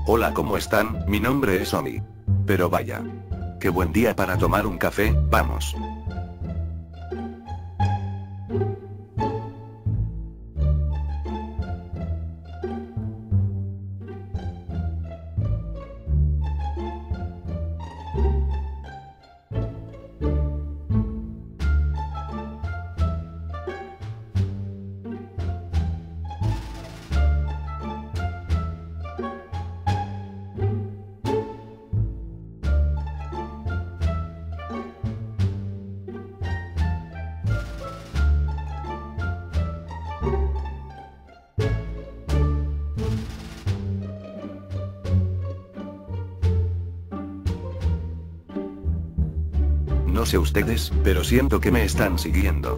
Hola, ¿cómo están? Mi nombre es Omi. Pero vaya. Qué buen día para tomar un café, vamos. No sé ustedes, pero siento que me están siguiendo.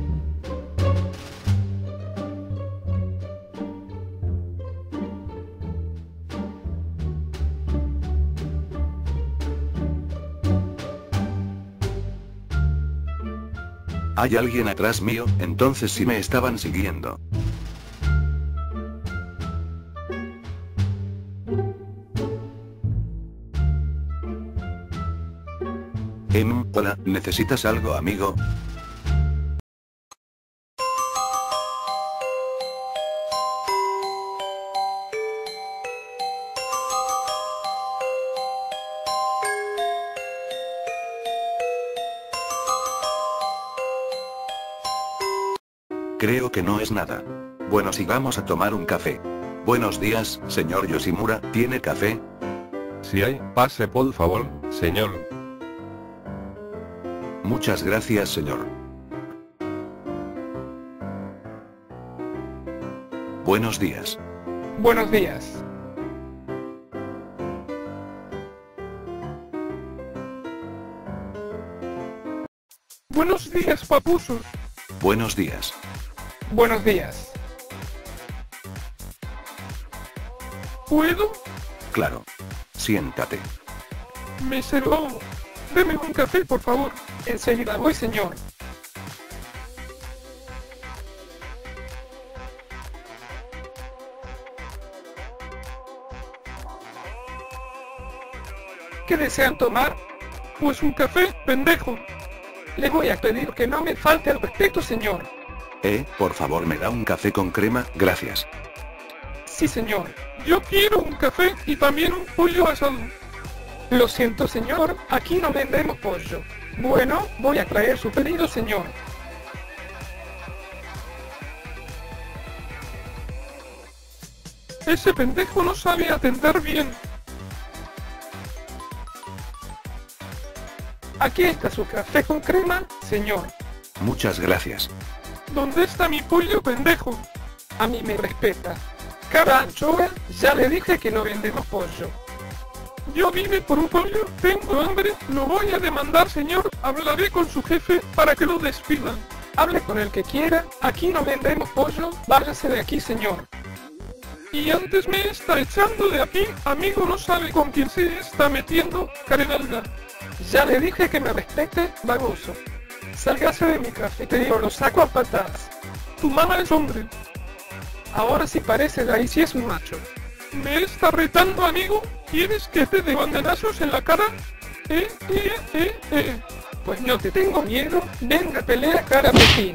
Hay alguien atrás mío, entonces sí me estaban siguiendo. Hola, ¿necesitas algo, amigo? Creo que no es nada. Bueno, sigamos a tomar un café. Buenos días, señor Yoshimura, ¿tiene café? Si hay, pase por favor, señor. Muchas gracias, señor. Buenos días. Buenos días. Buenos días, papuso. Buenos días. Buenos días. ¿Puedo? Claro. Siéntate. Mesero, deme un café, por favor. Enseguida voy, señor. ¿Qué desean tomar? Pues un café, pendejo. Le voy a pedir que no me falte al respeto, señor. Por favor, me da un café con crema, gracias. Sí, señor. Yo quiero un café y también un pollo asado. Lo siento, señor, aquí no vendemos pollo. Bueno, voy a traer su pedido, señor. Ese pendejo no sabe atender bien. Aquí está su café con crema, señor. Muchas gracias. ¿Dónde está mi pollo, pendejo? A mí me respeta. Cara anchoa, ya le dije que no vendemos pollo. Yo vine por un pollo, tengo hambre, lo voy a demandar, señor. Hablaré con su jefe para que lo despidan. Hable con el que quiera, aquí no vendemos pollo, váyase de aquí, señor. Y antes me está echando de aquí, amigo, no sabe con quién se está metiendo, carenalga. Ya le dije que me respete, baboso. Sálgase de mi cafetería o lo saco a patadas. Tu mamá es hombre. Ahora sí parece de ahí si es un macho. ¿Me está retando, amigo? ¿Quieres que te dé bandanazos en la cara? Pues no te tengo miedo, venga, pelea cara vecina.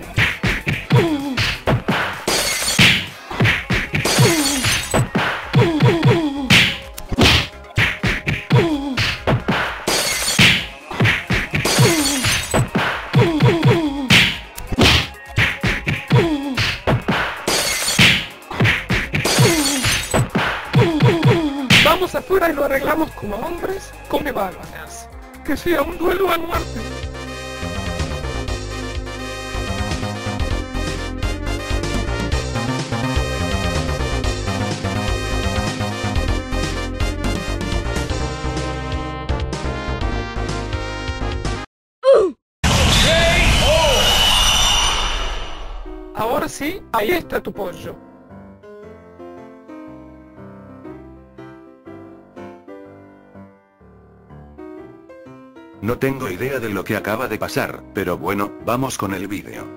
Vamos afuera y lo arreglamos como hombres, come bárbaras. Que sea un duelo a muerte. Ahora sí, ahí está tu pollo. No tengo idea de lo que acaba de pasar, pero bueno, vamos con el vídeo.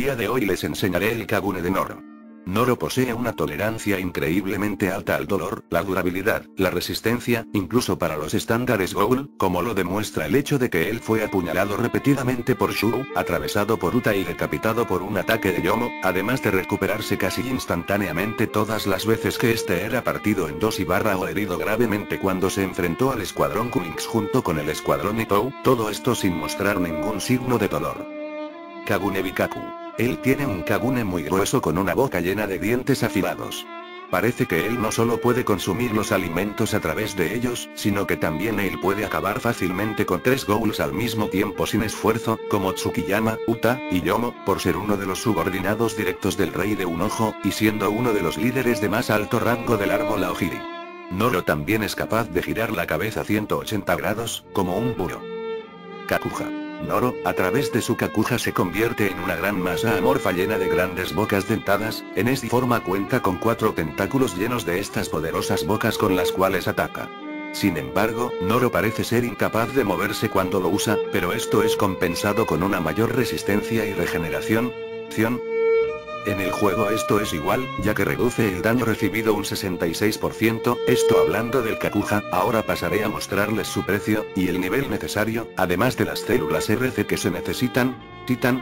día de hoy les enseñaré el Kagune de Noro. Noro posee una tolerancia increíblemente alta al dolor, la durabilidad, la resistencia, incluso para los estándares Ghoul, como lo demuestra el hecho de que él fue apuñalado repetidamente por Shuru, atravesado por Uta y decapitado por un ataque de Yomo, además de recuperarse casi instantáneamente todas las veces que este era partido en dos y o herido gravemente cuando se enfrentó al escuadrón Kunix junto con el escuadrón Itou, todo esto sin mostrar ningún signo de dolor. Kagune Bikaku. Él tiene un Kagune muy grueso con una boca llena de dientes afilados. Parece que él no solo puede consumir los alimentos a través de ellos, sino que también él puede acabar fácilmente con 3 Ghouls al mismo tiempo sin esfuerzo, como Tsukiyama, Uta, y Yomo, por ser uno de los subordinados directos del Rey de un Ojo, y siendo uno de los líderes de más alto rango del árbol Aogiri. Noro también es capaz de girar la cabeza 180 grados, como un búho. Kakuja. Noro, a través de su Kakuja se convierte en una gran masa amorfa llena de grandes bocas dentadas, en esta forma cuenta con 4 tentáculos llenos de estas poderosas bocas con las cuales ataca. Sin embargo, Noro parece ser incapaz de moverse cuando lo usa, pero esto es compensado con una mayor resistencia y regeneración. En el juego esto es igual, ya que reduce el daño recibido un 66%, esto hablando del Kakuja, ahora pasaré a mostrarles su precio, y el nivel necesario, además de las células RC que se necesitan. Titan.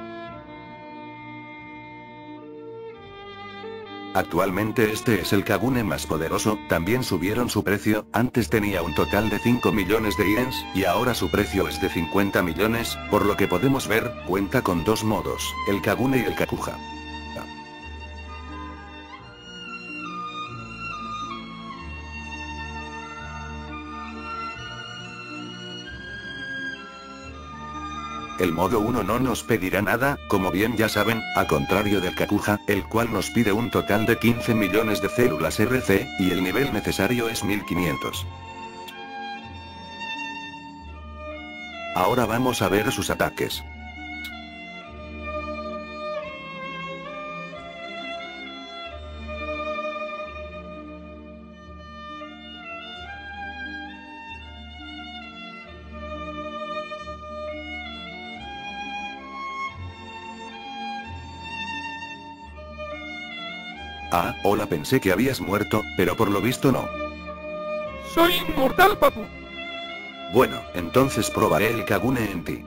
Actualmente este es el Kagune más poderoso, también subieron su precio, antes tenía un total de 5 millones de yens, y ahora su precio es de 50 millones, por lo que podemos ver, cuenta con 2 modos, el Kagune y el Kakuja. El modo 1 no nos pedirá nada, como bien ya saben, a contrario del Kakuja, el cual nos pide un total de 15 millones de células RC, y el nivel necesario es 1500. Ahora vamos a ver sus ataques. Ah, hola, pensé que habías muerto, pero por lo visto no. Soy inmortal, papu. Bueno, entonces probaré el Kagune en ti.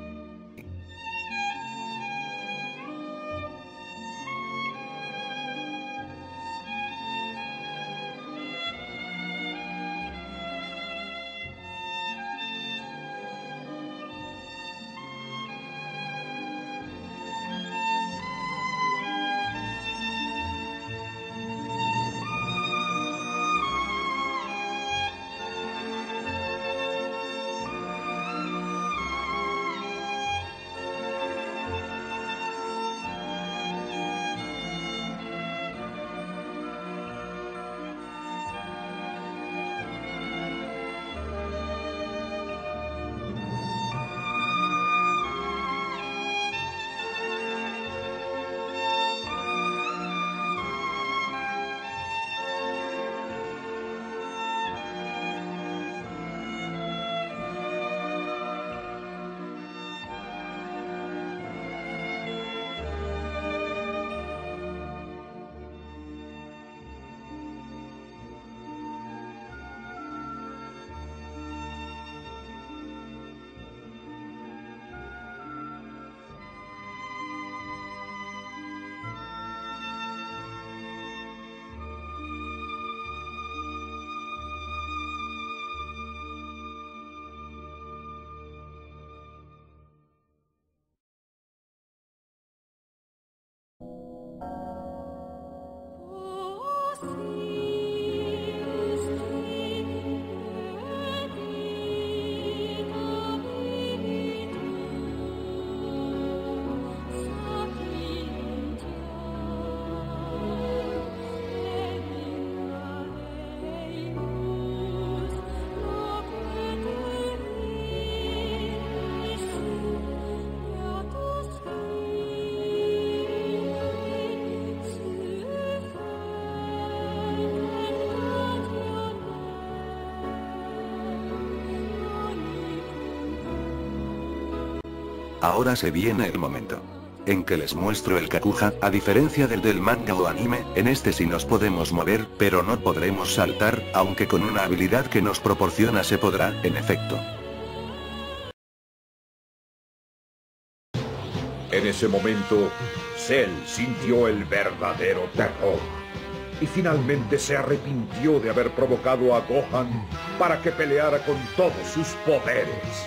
Ahora se viene el momento. en que les muestro el Kakuja, a diferencia del manga o anime, en este sí nos podemos mover, pero no podremos saltar, aunque con una habilidad que nos proporciona se podrá, en efecto. En ese momento, Cell sintió el verdadero terror. Y finalmente se arrepintió de haber provocado a Gohan para que peleara con todos sus poderes.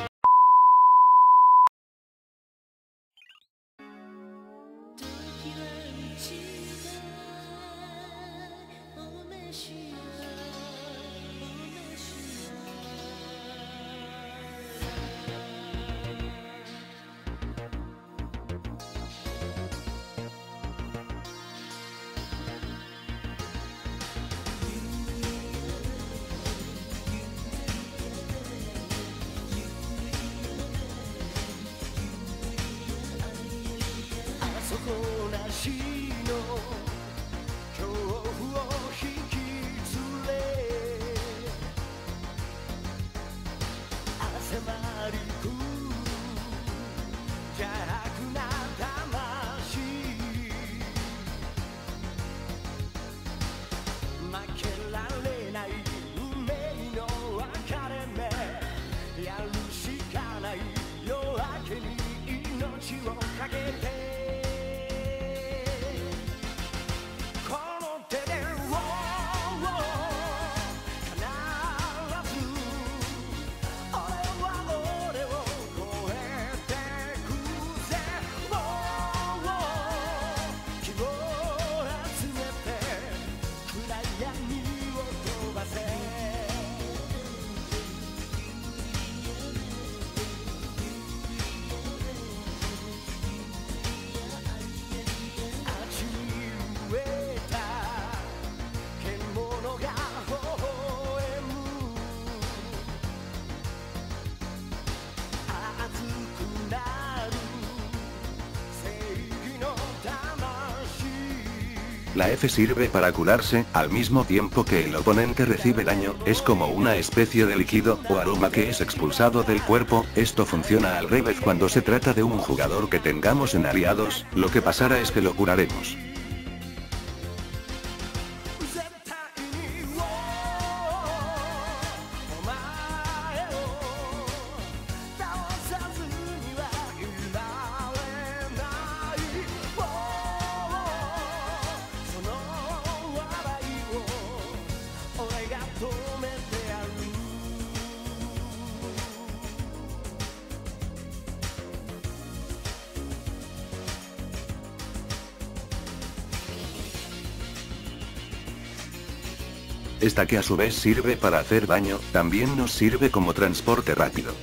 La F sirve para curarse, al mismo tiempo que el oponente recibe daño, es como una especie de líquido, o aroma que es expulsado del cuerpo. Esto funciona al revés cuando se trata de un jugador que tengamos en aliados, lo que pasará es que lo curaremos. Esta que a su vez sirve para hacer daño, también nos sirve como transporte rápido.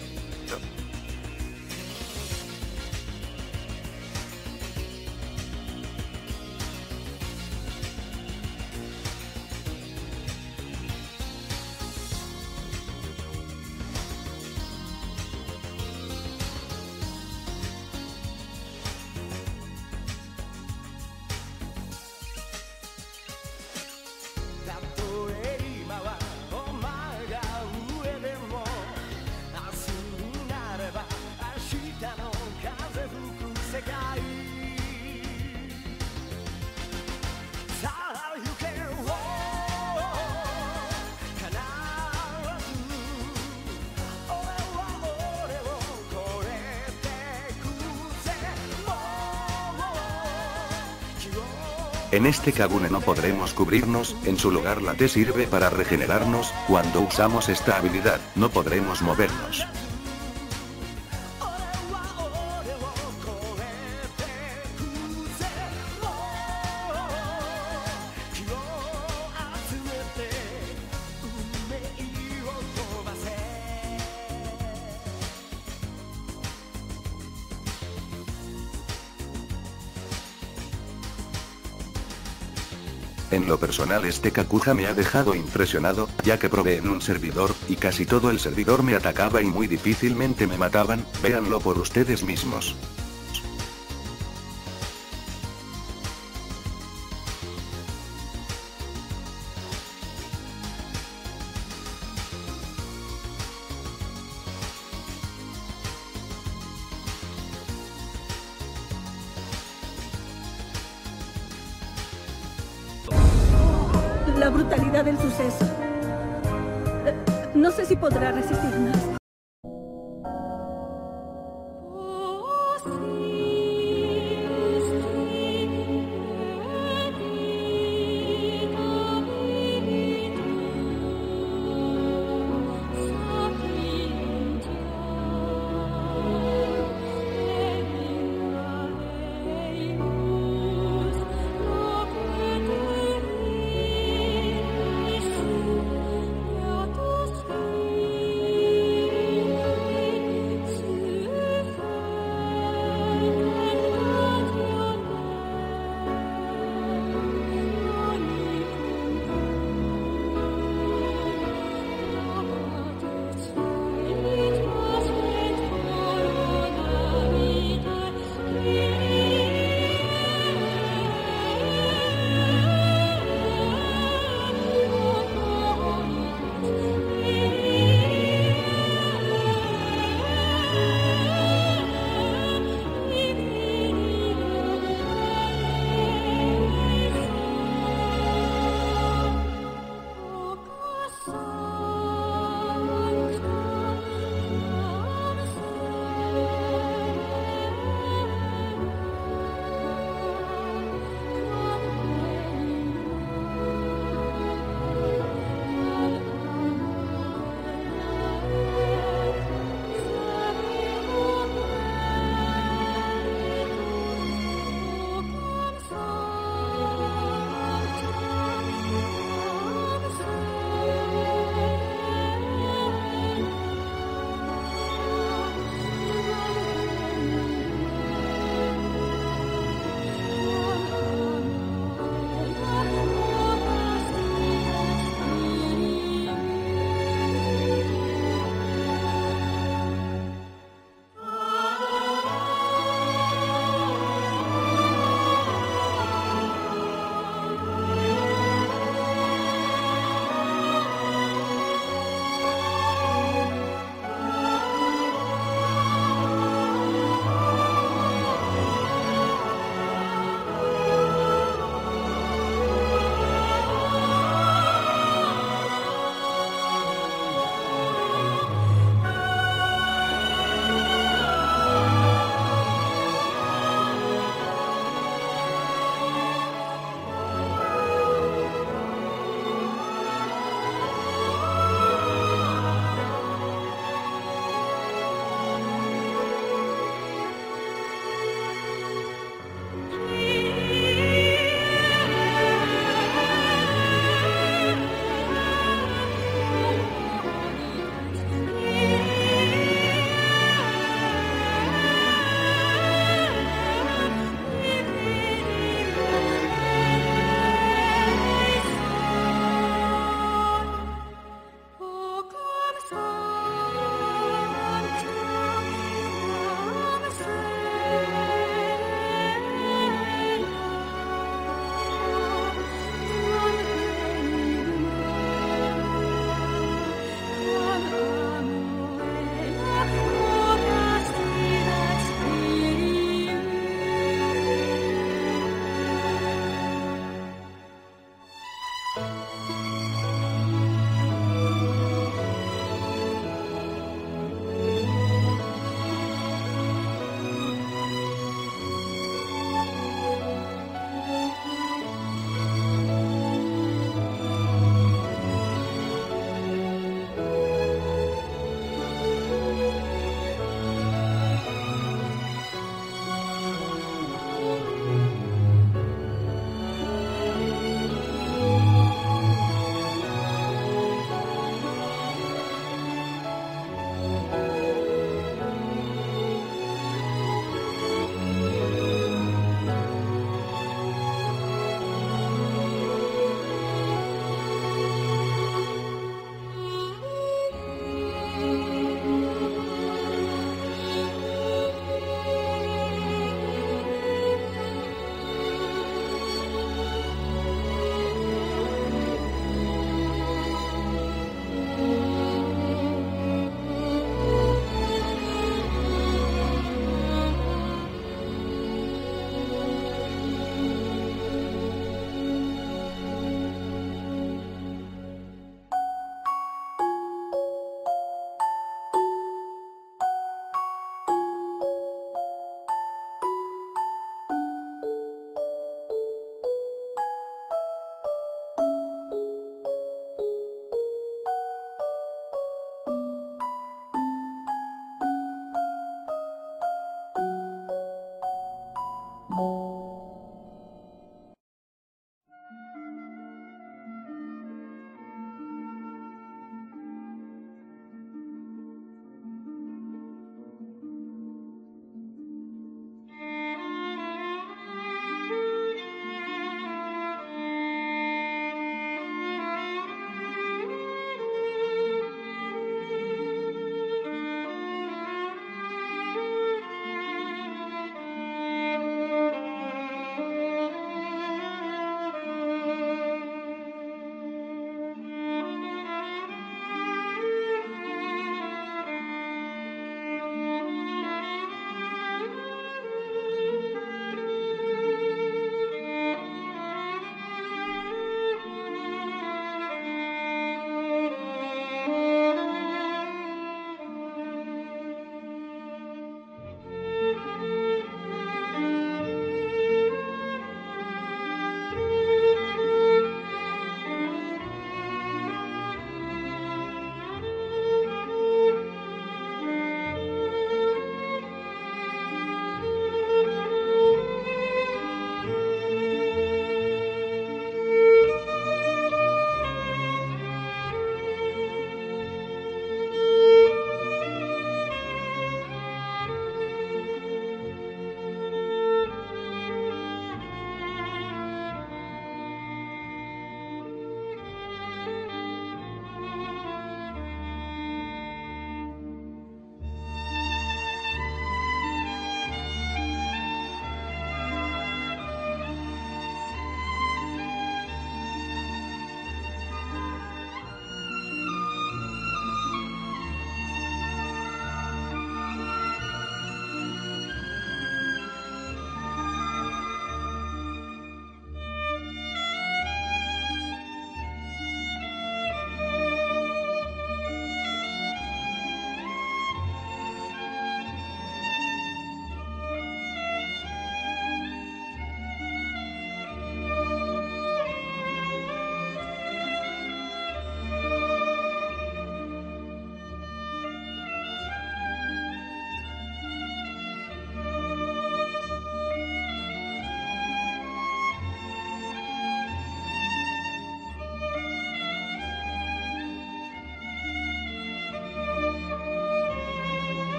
En este Kagune no podremos cubrirnos, en su lugar la T sirve para regenerarnos. Cuando usamos esta habilidad, no podremos movernos. En lo personal este Kakuja me ha dejado impresionado, ya que probé en un servidor, y casi todo el servidor me atacaba y muy difícilmente me mataban. Véanlo por ustedes mismos. la brutalidad del suceso. No sé si podrá resistir más.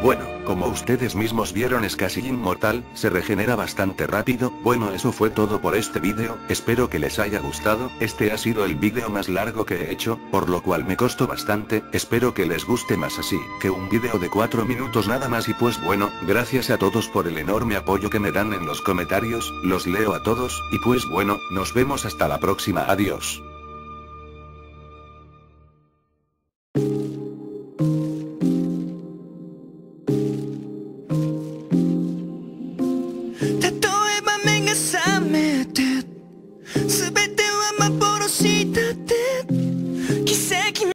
Bueno, como ustedes mismos vieron es casi inmortal, se regenera bastante rápido. Bueno, eso fue todo por este vídeo, espero que les haya gustado. Este ha sido el vídeo más largo que he hecho, por lo cual me costó bastante. Espero que les guste más así, que un vídeo de 4 minutos nada más. Y pues bueno, gracias a todos por el enorme apoyo que me dan en los comentarios, los leo a todos, y pues bueno, nos vemos hasta la próxima, adiós.